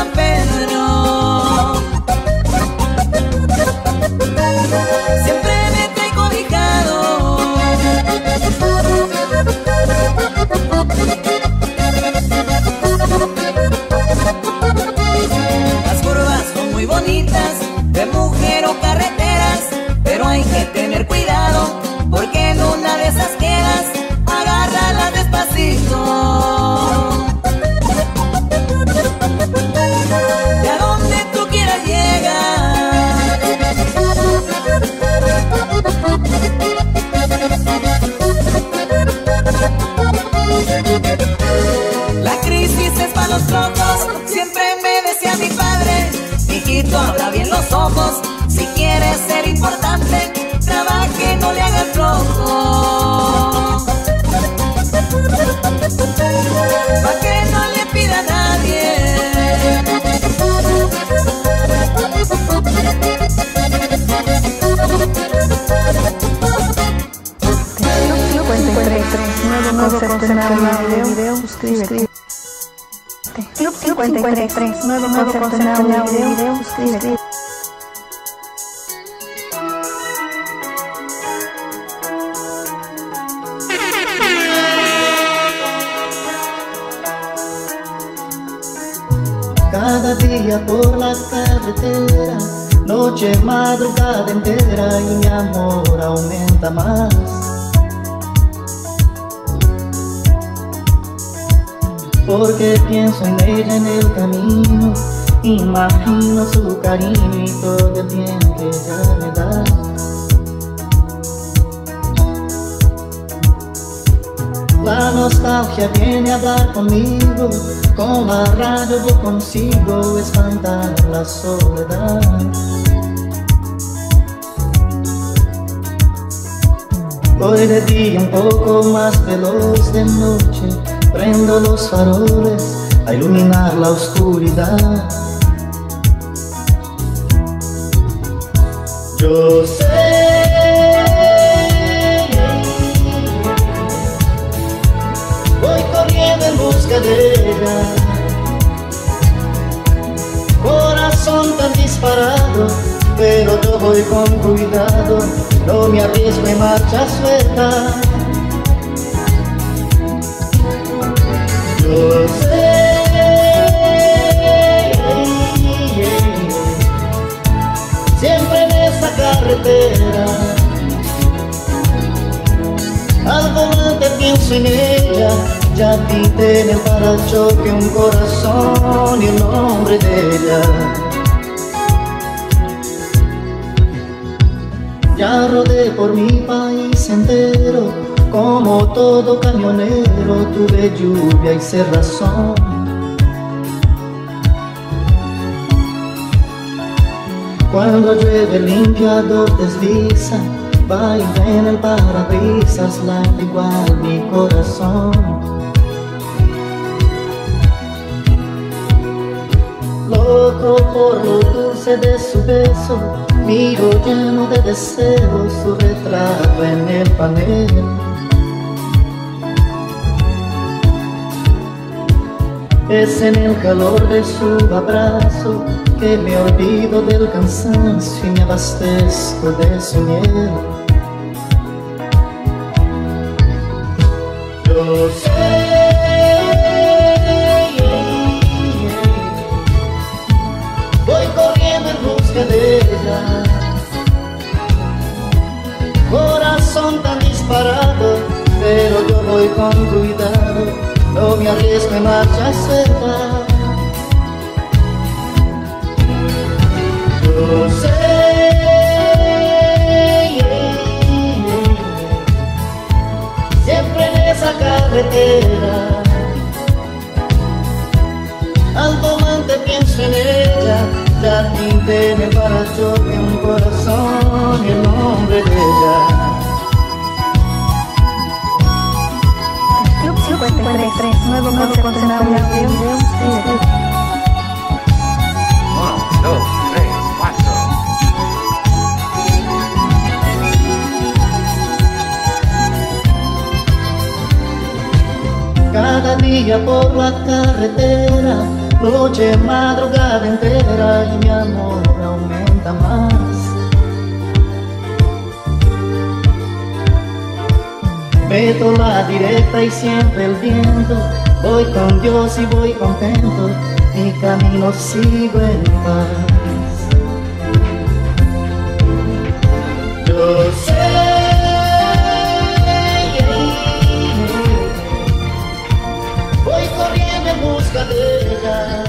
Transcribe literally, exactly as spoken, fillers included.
San Pedro. Siempre me trae cobijado. Las curvas son muy bonitas, de mujer o carreteras, pero hay que tener cuidado, porque en una de esas quedas, agárrala despacito. De a donde tú quieras llegar. La crisis es para los locos, siempre me decía mi padre: hijito, abra bien los ojos, si quieres ser importante, trabaje, no le hagas flojo. Pa' que no le pida a nadie. Nuevo concepto en audio, video, suscríbete. Club cincuenta y tres, nuevo concepto en audio, video, suscríbete. Cada día por la carretera, noche, madrugada entera, y mi amor aumenta más. Porque pienso en ella en el camino, imagino su cariño y todo el bien que ella me da. La nostalgia viene a hablar conmigo, con la radio yo consigo espantar la soledad. Voy de día un poco más veloz, de noche prendo los faroles a iluminar la oscuridad. Yo sé, voy corriendo en busca de ella. Corazón tan disparado, pero yo voy con cuidado, no me arriesgo en marcha suelta. Yo sé, siempre en esa carretera, al volante pienso en ella, ya pinté en el parachoque un corazón y el nombre de ella. Ya rodé por mi país entero, como todo camionero, tuve lluvia y cerrazón. Cuando llueve el limpiador desliza, baila en el parabrisas, late igual mi corazón. Loco por lo dulce de su beso, miro lleno de deseos su retrato en el panel. Es en el calor de su abrazo que me olvido del cansancio y me abastezco de su miel. Yo sé, voy corriendo en busca de ella. Corazón tan disparado, pero yo voy con cuidado, no me arriesgo en marcha suelta. Yo sé, siempre en esa carretera, al volante pienso en ella, ya pinté en el parachoque un corazón y el nombre de ella. cincuenta y tres, nuevo concepto en audio, video, suscríbete. Uno, dos, tres, cuatro. Cada día por la carretera, Noche, madrugada entera y mi amor aumenta más. Meto la directa y siempre el viento. Voy con Dios y voy contento, mi camino sigo en paz. Yo sé, voy corriendo en busca de ella.